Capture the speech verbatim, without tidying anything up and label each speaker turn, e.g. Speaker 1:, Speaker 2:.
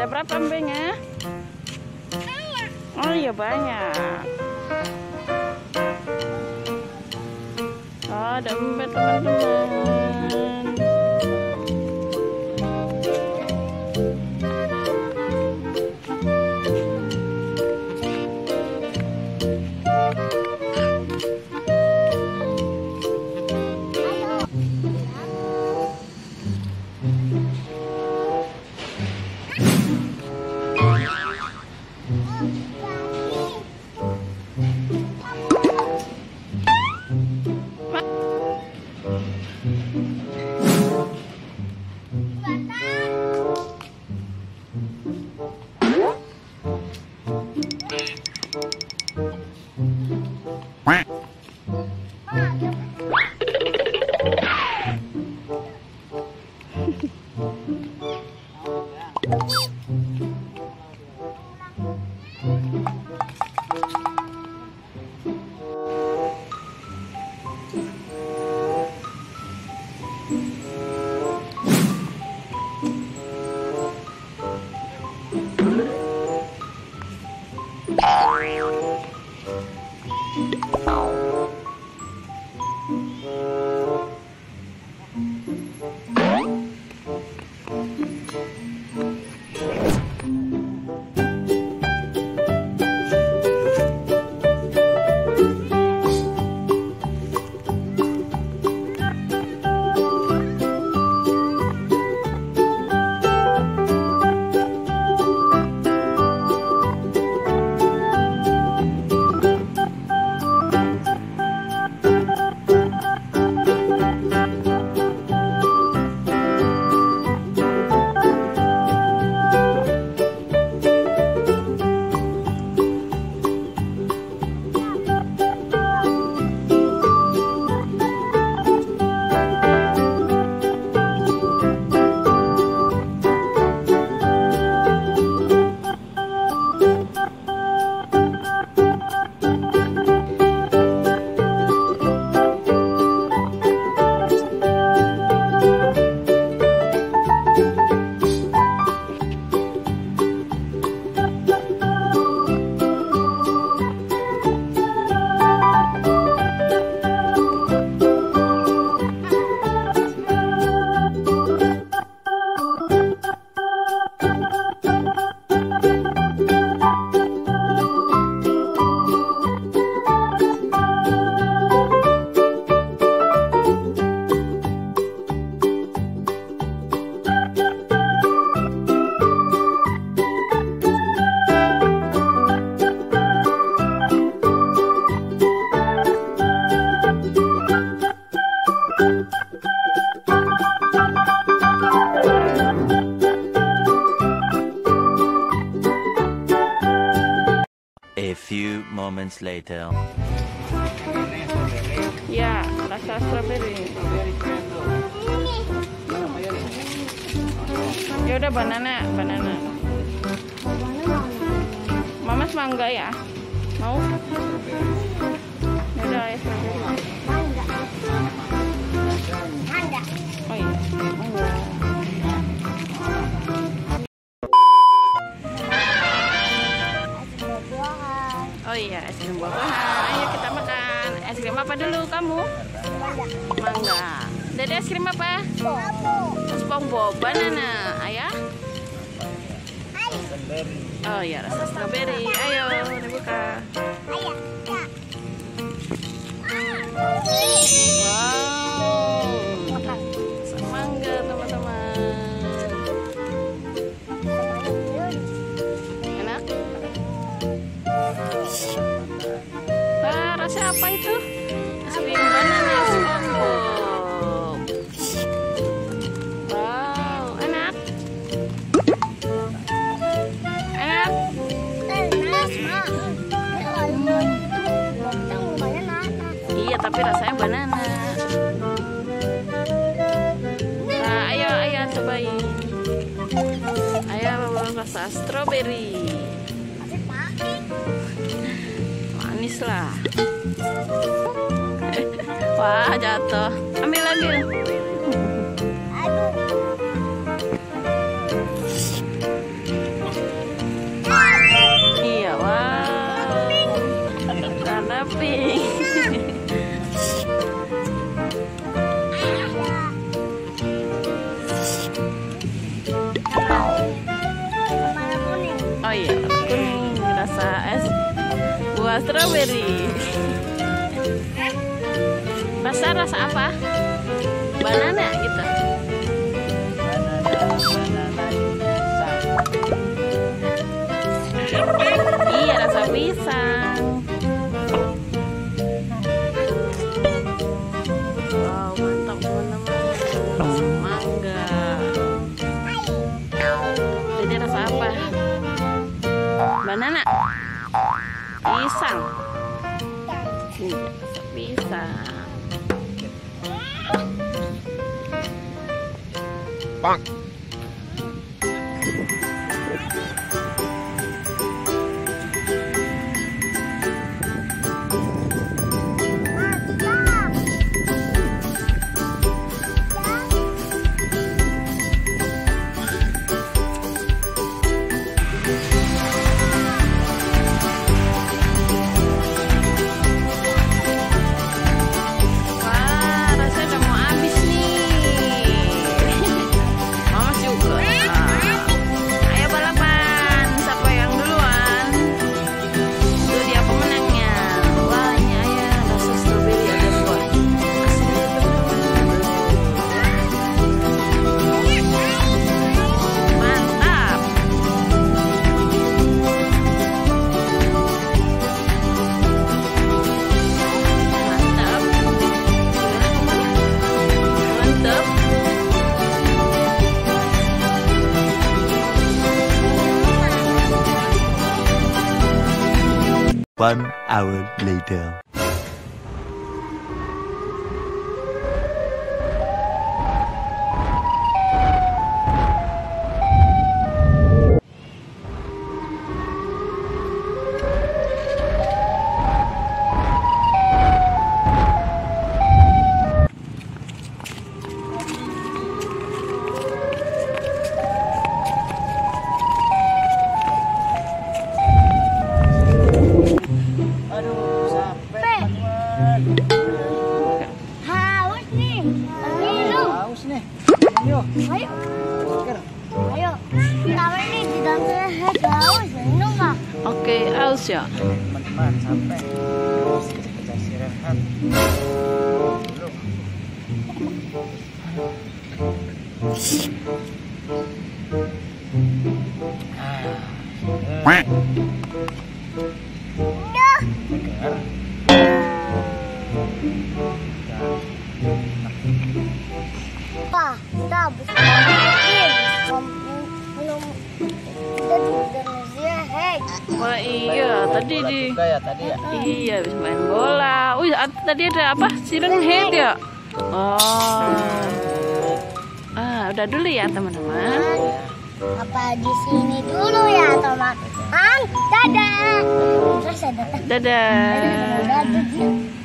Speaker 1: berapa empengnya? Oh iya banyak. Oh, ada empet teman-teman.
Speaker 2: A few moments later.
Speaker 1: Ya, rasa strawberry. Ya udah banana, banana. Mama mangga ya? Mau? Ya udah ya strawberry. Oh iya, mangga. Oh iya, es krim buah-buahan. Ayo kita makan. Es krim apa dulu kamu? Mangga. Dede es krim apa? SpongeBob, banana. Ayah? Oh iya, rasa strawberry. Ayo, dibuka. Wow. Rasa mangga, teman-teman. Enak? Wah, rasa apa itu? Es krim banana SpongeBob. Wow, enak. Enak. Iya, tapi rasanya banana. Nah, ayo, ayo cobain. Ayo, rasa strawberry. Manis lah. Wah, jatuh. Ambil, ambil. strawberry. Rasa rasa apa? Banana gitu. Iya, rasa pisang. Wow, mantap teman-teman. Rasa mangga. Jadi rasa apa? Banana. Pisang. Iya, rasa pisang.
Speaker 3: Bang.
Speaker 2: One hour later.
Speaker 4: Haus nih, minum. Haus nih, ayo. Ayo, ayo. Tahu nih di dalamnya haus, minum nggak?
Speaker 1: Oke, aus ya.
Speaker 3: Teman-teman sampai kita istirahat dulu.
Speaker 4: Udah.
Speaker 3: Dengar.
Speaker 4: Pak, kita habis main. Belum udah di Indonesia, hek.
Speaker 1: Wah iya, tadi di
Speaker 3: Juga ya tadi ya.
Speaker 1: iya habis main bola. Wih, ad- tadi ada apa? Siren head ya? Oh. Ah, udah dulu ya teman-teman.
Speaker 4: Apa di sini dulu ya, teman? Dadah. Terus ada
Speaker 1: Dadah.
Speaker 4: Dadah.